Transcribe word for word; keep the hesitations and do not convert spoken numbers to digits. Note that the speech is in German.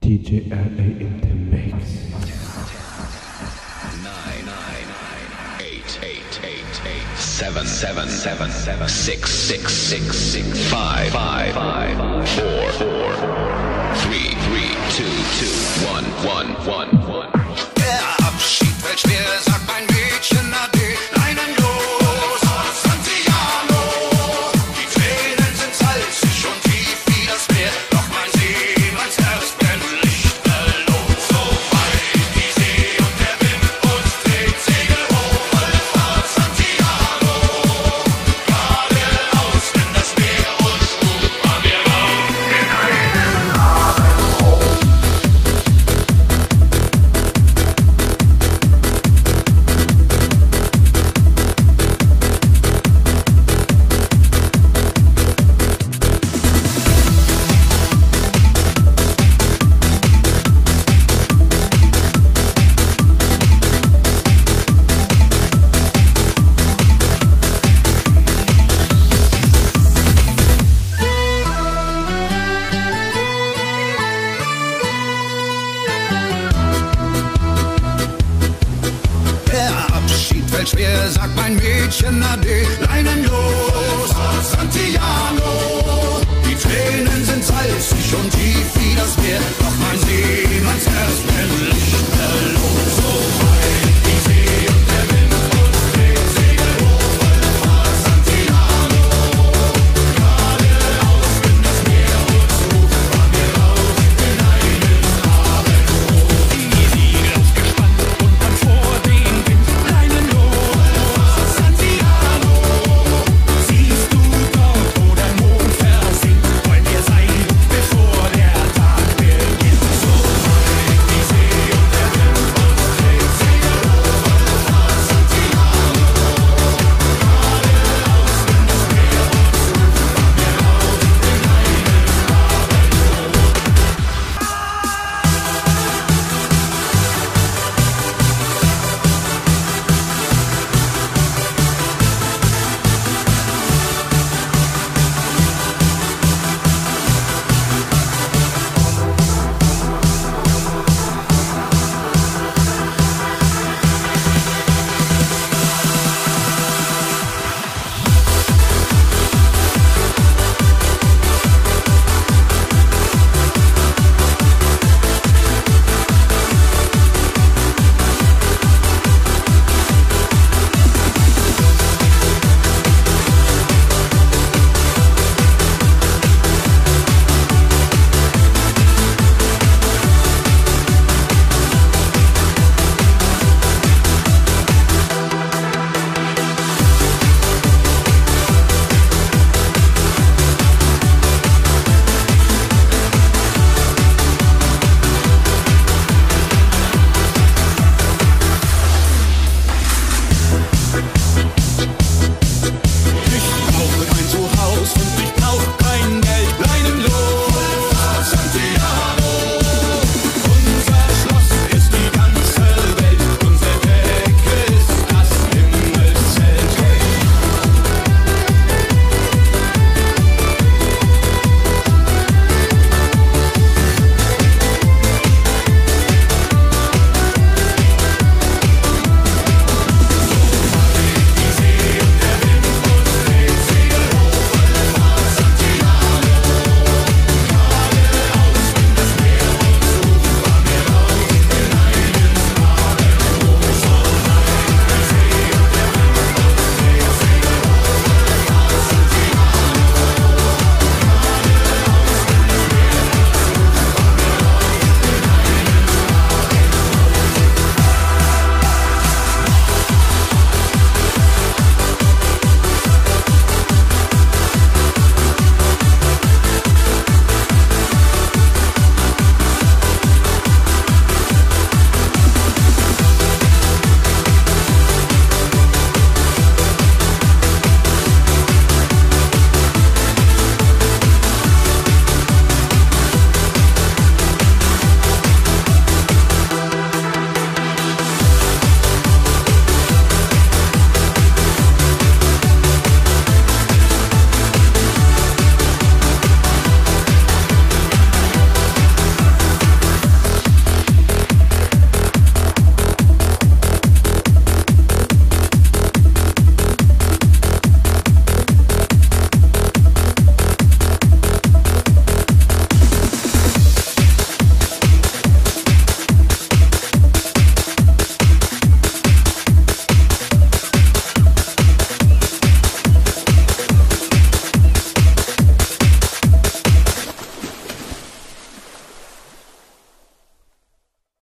D J L A in the mix. Nine, nine, nine, eight, eight, eight, eight, seven, seven, seven, seven, six, six, six, six, five, five, five, four, four, three, three, two, two, one, one, one, one. Der Abschied fällt schwer, sagt mein Mädchen Ade, Leinen los, Santiano. Die Tränen sind salzig und tief wie das Meer, doch mein Seemannsherz brennt lichterlos. So weit die See und der Wind uns trägt, Segel hoch, Vollfahrt Santiano. Geradeaus, wenn das Meer uns ruft, fahren wir rauf in einen Abendrot. Der Abschied fällt schwer, sagt mein Mädchen Ade, Leinen los, Santiano. Die Tränen sind salzig und tief wie das Meer, doch mein Seemannsherz brennt